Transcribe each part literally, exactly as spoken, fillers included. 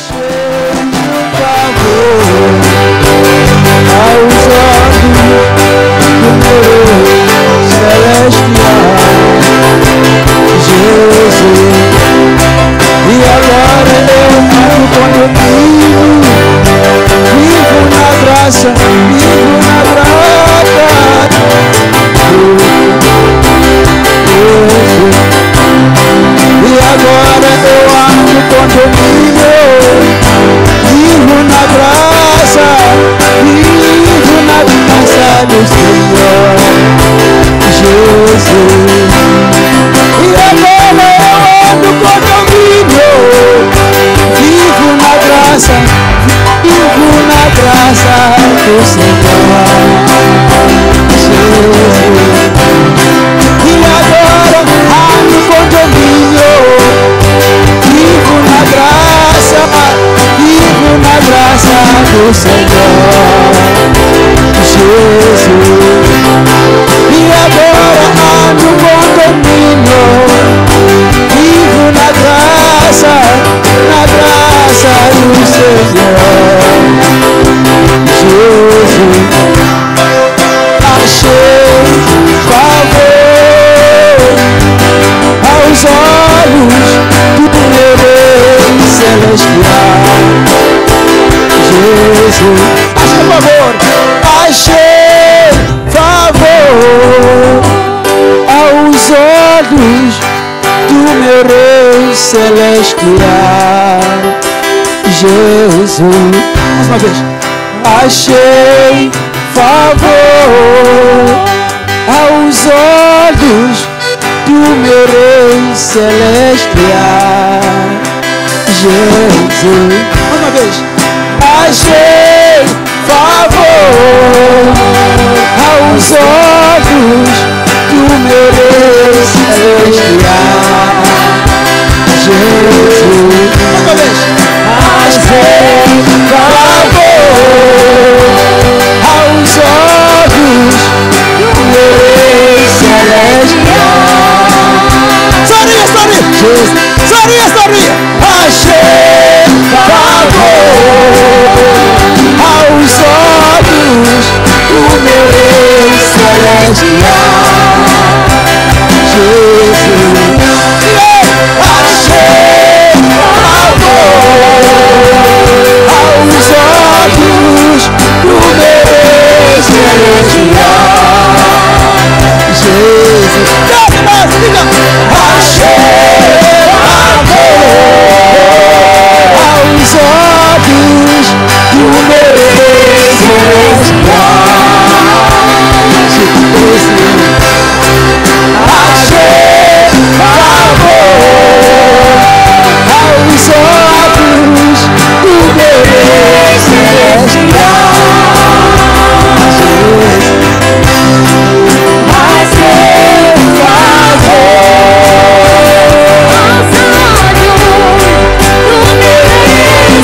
Jesus, mais uma vez. Achei favor aos olhos do meu Rei Celestial. Jesus, mais uma vez. Achei favor aos olhos do meu Rei Celestial. Jesus, mais uma vez. Achei favor aos olhos do meu Rei Celestial. Soria, soria, soria, soria. Achei favor aos olhos do meu Rei Celestial. Jesus, achei favor aos olhos do meu Rei Celestial. Jesus, achei favor aos olhos do meu Rei Celestial. Achei favor aos olhos do meu Rei Celestial. Achei favor aos olhos do meu Rei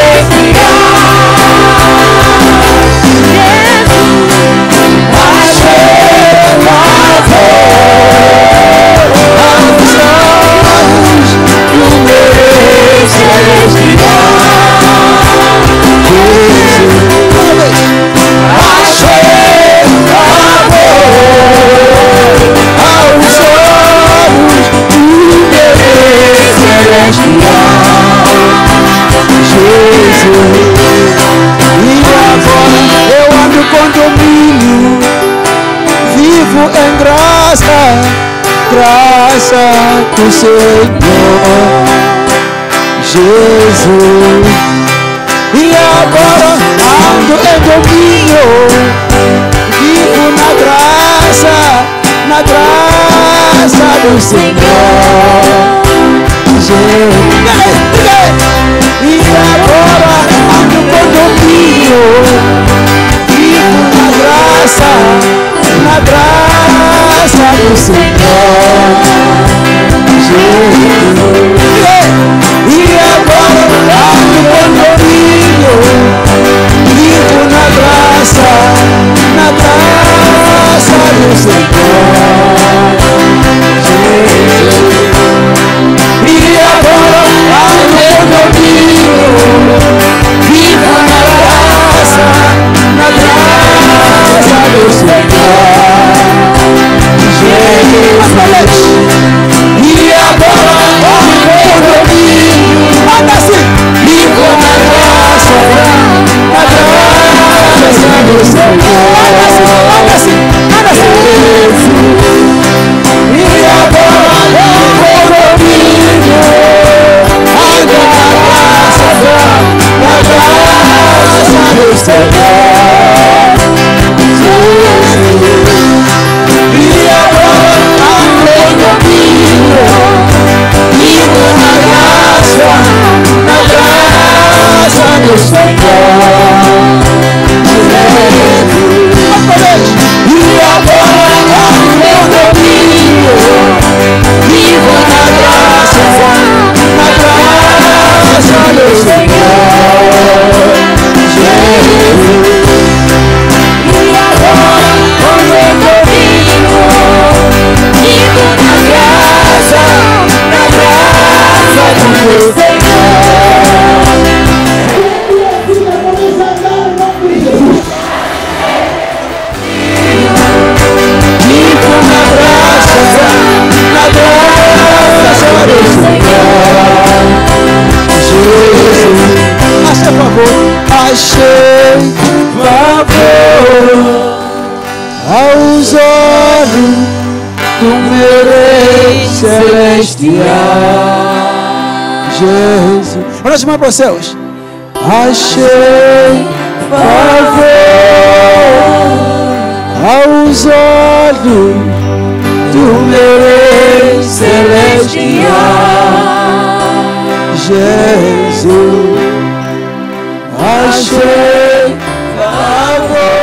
graça do Senhor Jesus, e agora ando em domínio, vivo na graça, na graça do Senhor Jesus, e agora ando com domínio, vivo na graça, na graça do Senhor Jesus, e agora ando com domínio, vivo na graça, na graça do Senhor Jesus, e agora ando do Senhor. E agora no meu caminho, vivo na graça, na graça do Senhor. Jesus. E agora no meu caminho, vivo na graça, na graça do Senhor. Vivo na graça, na graça do Senhor. Jesus, achei favor, achei favor aos olhos do meu Rei celestial. Jesus, olha as mãos para os céus. Achei favor aos olhos do meu Rei celestial. Jesus, achei favor